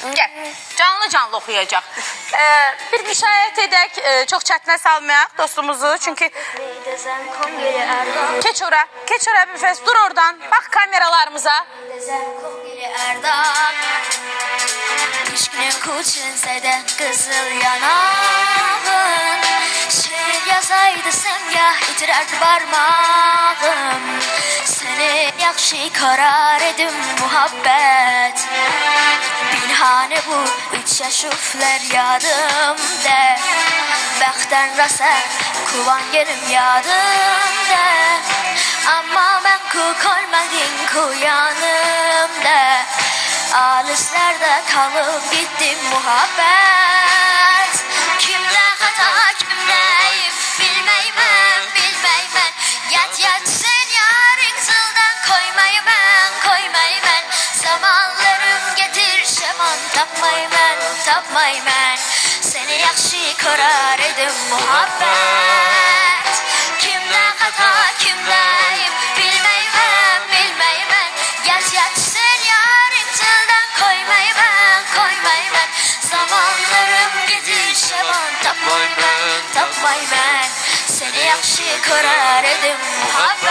Gəl, canlı oxuyacaq. Bir müşahidə edək, çox çətinə salmayaq dostumuzu. Çünki keç ora bir fes, dur oradan, bax kameralarımıza. İşkine kuçinse de kızıl yanağın, şiir yazaydı semgah itirerdi barmağım. Seni yaxşı karar edim muhabbet. Bilhane bu 3 yaş ufler yadımda. Bəxtən rasa kuvan gelim yadımda. Ama ben kuk olmadın ku yanımda. Alislerde kalıp gittim muhabbet. Kimde hata kimdeyim bilmeyim ben. Yat sen yarın zıldan koymayım ben. Zamanlarım getir şeman tapmayım ben. Seni yaxşı karar edim muhabbet. Kimde hata kimdeyim bilmeyim ben. Yat sen yarın zıldan koymayım ben. Zamanlarım getir şeman tapmayım ben. Seni yaxşı karar edim muhabbet.